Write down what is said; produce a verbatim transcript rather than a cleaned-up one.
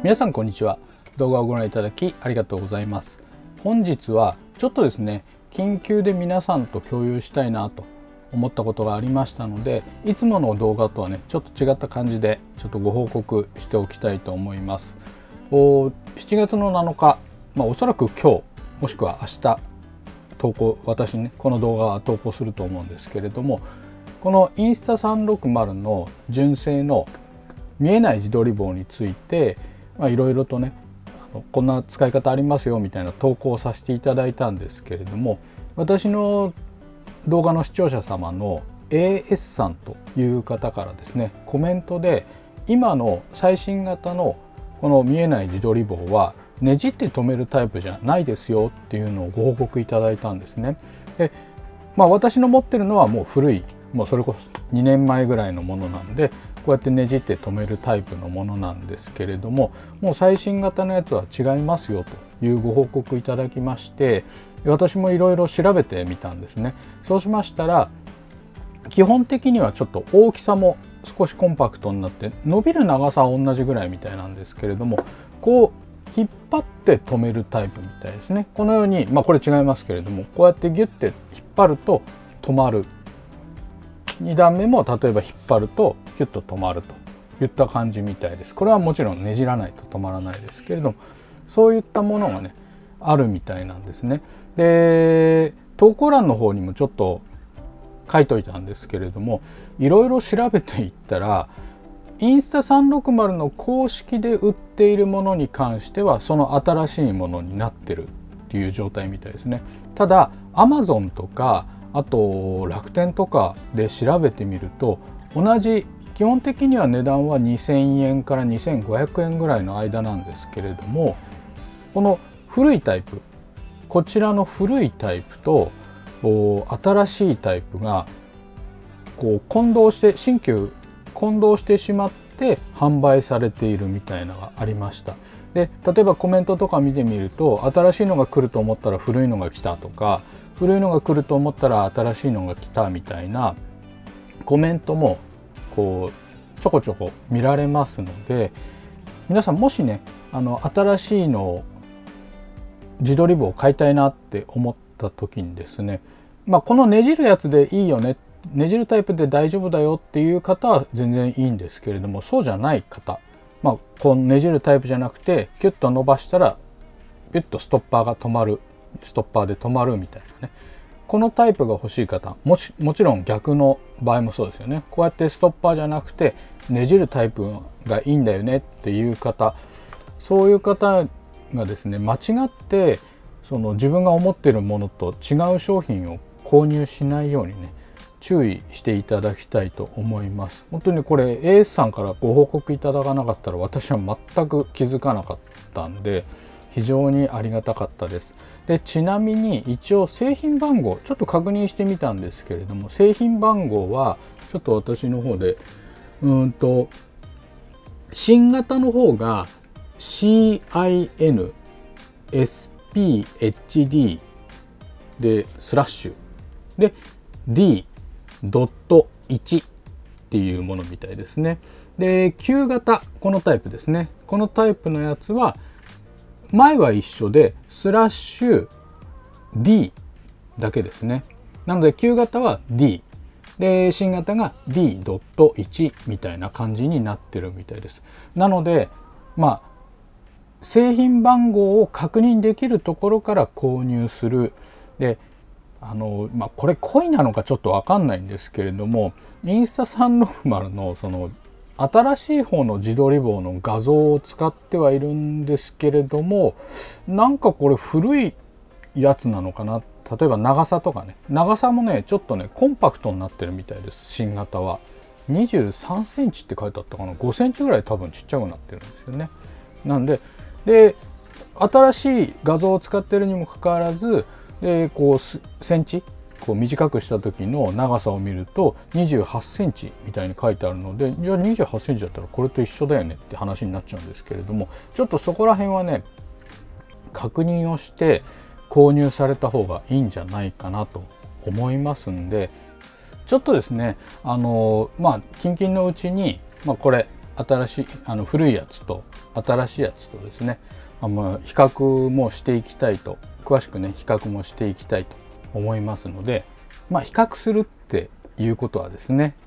皆さんこんにちは。動画をご覧いただきありがとうございます。本日はちょっとですね、緊急で皆さんと共有したいなと思ったことがありましたので、いつもの動画とはねちょっと違った感じでちょっとご報告しておきたいと思います。おしちがつのなのか、まあ、おそらく今日もしくは明日投稿、私ねこの動画は投稿すると思うんですけれども、このインスタさんろくまるの純正の見えない自撮り棒についていろいろとねあのこんな使い方ありますよみたいな投稿をさせていただいたんですけれども、私の動画の視聴者様の エーエス さんという方からですね、コメントで今の最新型のこの見えない自撮り棒はねじって止めるタイプじゃないですよっていうのをご報告いただいたんですね。で、まあ、私の持ってるのはもう古い、もうそれこそにねんまえぐらいのものなんで、こうやってねじって止めるタイプのものなんですけれども、もう最新型のやつは違いますよというご報告いただきまして、私もいろいろ調べてみたんですね。そうしましたら基本的にはちょっと大きさも少しコンパクトになって、伸びる長さは同じぐらいみたいなんですけれども、こう引っ張って止めるタイプみたいですね。このように、まあこれ違いますけれども、こうやってギュッて引っ張ると止まる、にだんめも例えば引っ張るとキュッと止まるといった感じみたいです。これはもちろんねじらないと止まらないですけれども、そういったものがねあるみたいなんですね。で、投稿欄の方にもちょっと書いといたんですけれども、いろいろ調べていったらインスタさんろくまるの公式で売っているものに関してはその新しいものになってるっていう状態みたいですね。ただ アマゾン とかあと楽天とかで調べてみると、同じ基本的には値段はにせんえんからにせんごひゃくえんぐらいの間なんですけれども、この古いタイプ、こちらの古いタイプと新しいタイプがこう混同して、新旧混同してしまって販売されているみたいなのがありました。で、例えばコメントとか見てみると、新しいのが来ると思ったら古いのが来たとか、古いのが来ると思ったら新しいのが来たみたいなコメントもこうちょこちょこ見られますので、皆さんもしねあの新しいのを自撮り棒を買いたいなって思った時にですね、まあ、このねじるやつでいいよね、ねじるタイプで大丈夫だよっていう方は全然いいんですけれども、そうじゃない方、まあ、このねじるタイプじゃなくてキュッと伸ばしたらピュッとストッパーが止まる、ストッパーで止まるみたいなね、このタイプが欲しい方、もちもちろん逆の場合もそうですよね。こうやってストッパーじゃなくてねじるタイプがいいんだよねっていう方、そういう方がですね、間違ってその自分が思っているものと違う商品を購入しないようにね注意していただきたいと思います。本当にこれ エーエス さんからご報告いただかなかったら私は全く気づかなかったんで、非常にありがたかったです。で、ちなみに一応製品番号ちょっと確認してみたんですけれども、製品番号はちょっと私の方でうーんと新型の方が シーアイエヌエスピーエイチディー でスラッシュで ディードットいち っていうものみたいですね。で、旧型、このタイプですね。このタイプのやつは前は一緒でスラッシュ ディー だけですね。なので旧型は ディー で新型が ディードットいち みたいな感じになってるみたいです。なのでまあ製品番号を確認できるところから購入する。で、あのまあこれ故意なのかちょっと分かんないんですけれども、インスタさんろくまるのその新しい方の自撮り棒の画像を使ってはいるんですけれども、なんかこれ古いやつなのかな。例えば長さとかね、長さもねちょっとねコンパクトになってるみたいです。新型はにじゅうさんセンチって書いてあったかな、ごセンチぐらい多分ちっちゃくなってるんですよね。なんでで新しい画像を使ってるにもかかわらず、でこうセンチこう短くした時の長さを見るとにじゅうはちセンチみたいに書いてあるので、じゃあにじゅうはちセンチだったらこれと一緒だよねって話になっちゃうんですけれども、ちょっとそこら辺はね確認をして購入された方がいいんじゃないかなと思いますんで、ちょっとですねあのまあ近々のうちに、まあ、これ新しいあの古いやつと新しいやつとですね、あの比較もしていきたいと、詳しくね比較もしていきたいと思いますので、まあ比較するっていうことはですね、